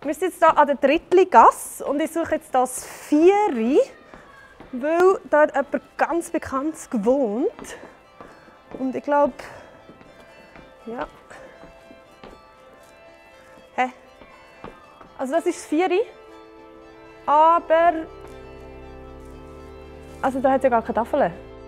Wir sind jetzt hier an der Drittli-Gasse und ich suche jetzt das Vieri, weil dort jemand ganz Bekanntes gewohnt. Und ich glaube, ja. Hä? Also das ist das Vieri, aber also da hat es ja gar keine Tafel.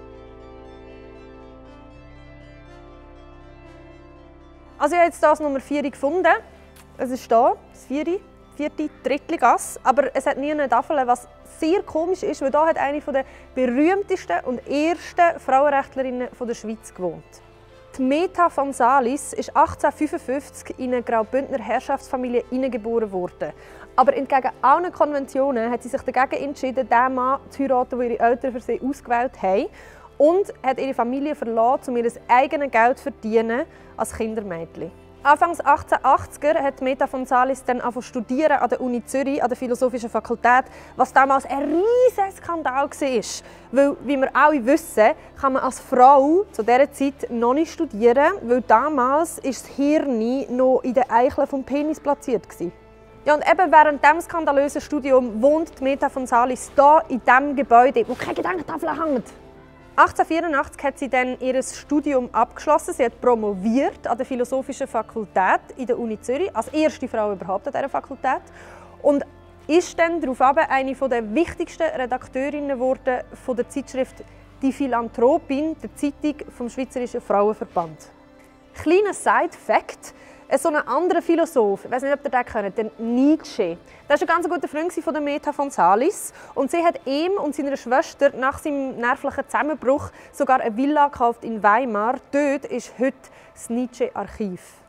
Also ich habe jetzt das Nummer 4 gefunden. Es ist hier, das 4. Drittli-Gasse, aber es hat nie eine Tafel, was sehr komisch ist, weil hier hat eine der berühmtesten und ersten Frauenrechtlerinnen der Schweiz gewohnt. Die Meta von Salis ist 1855 in eine Graubündner Herrschaftsfamilie hineingeboren worden. Aber entgegen allen Konventionen hat sie sich dagegen entschieden, den Mann zu heiraten, den ihre Eltern für sie ausgewählt haben, und hat ihre Familie verlassen, um ihr eigenes Geld zu verdienen als Kindermädchen. Anfangs 1880er hat Meta von Salis dann angefangen zu studieren an der Uni Zürich, an der Philosophischen Fakultät, was damals ein riesiger Skandal war. Weil, wie wir alle wissen, kann man als Frau zu dieser Zeit noch nicht studieren, weil damals ist das Hirn noch in den Eicheln des Penis platziert war. Ja, und eben während diesem skandalösen Studium wohnt Meta von Salis hier in diesem Gebäude, wo keine Gedenktafel hängt. 1884 hat sie dann ihr Studium abgeschlossen. Sie hat promoviert an der Philosophischen Fakultät in der Uni Zürich, als erste Frau überhaupt an dieser Fakultät. Und ist dann daraufhin eine der wichtigsten Redakteurinnen geworden von der Zeitschrift «Die Philanthropin», der Zeitung vom Schweizerischen Frauenverband. Kleiner Side-Fact: so ein anderer Philosoph, ich weiß nicht, ob ihr den kennt, der Nietzsche. Der war ein ganz guter Freund von der Meta von Salis. Und sie hat ihm und seiner Schwester nach seinem nervlichen Zusammenbruch sogar eine Villa gekauft in Weimar. Dort ist heute das Nietzsche-Archiv.